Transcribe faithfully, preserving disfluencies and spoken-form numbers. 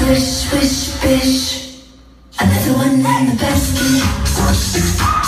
Swish, swish, bish. Another one in the basket.